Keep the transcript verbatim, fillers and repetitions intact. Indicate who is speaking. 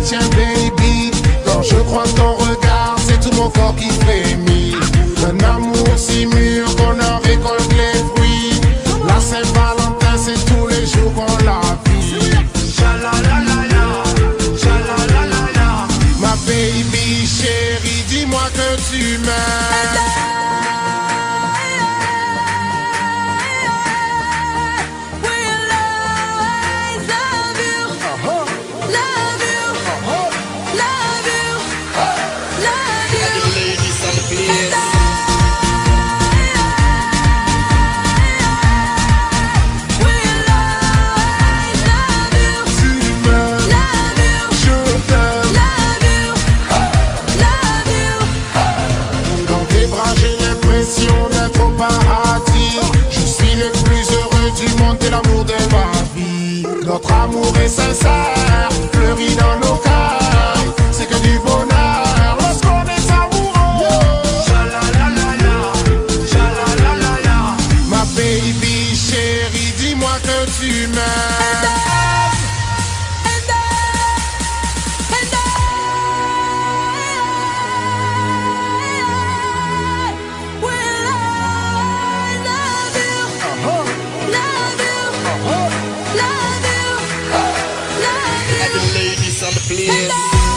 Speaker 1: tiens baby. Quand je croise ton regard, c'est tout mon corps qui frémit. Un amour si mûr qu'on en récolte les fruits. La Saint-Valentin, c'est tous les jours qu'on la vit. Chalalalala, chalalalala. Ma baby chérie, dis-moi que tu m'aimes. D'être au paradis. Je suis le plus heureux du monde, t'es l'amour de ma vie. Notre amour est sincère, fleuri dans nos cœurs. C'est que du bonheur lorsqu'on est amoureux. Chalalalala, chalalalala. Ma baby chérie, dis-moi que tu m'aimes.
Speaker 2: Ladies on the place.